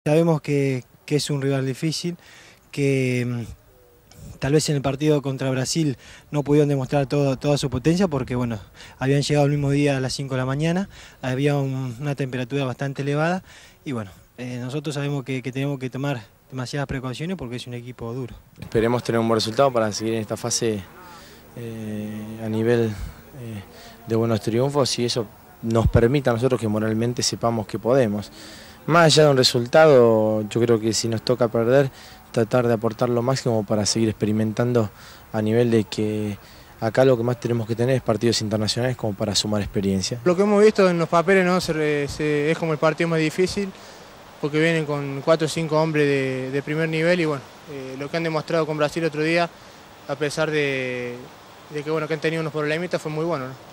Sabemos que es un rival difícil, que tal vez en el partido contra Brasil no pudieron demostrar toda su potencia porque bueno, habían llegado el mismo día a las 5 de la mañana, había una temperatura bastante elevada y bueno, nosotros sabemos que tenemos que tomar demasiadas precauciones porque es un equipo duro. Esperemos tener un buen resultado para seguir en esta fase a nivel de buenos triunfos y eso nos permita a nosotros que moralmente sepamos que podemos. Más allá de un resultado, yo creo que si nos toca perder, tratar de aportar lo máximo para seguir experimentando a nivel de que acá lo que más tenemos que tener es partidos internacionales como para sumar experiencia. Lo que hemos visto en los papeles ¿no? es como el partido más difícil porque vienen con 4 o 5 hombres de primer nivel y bueno, lo que han demostrado con Brasil otro día, a pesar de que, bueno, que han tenido unos problemitas, fue muy bueno, ¿no?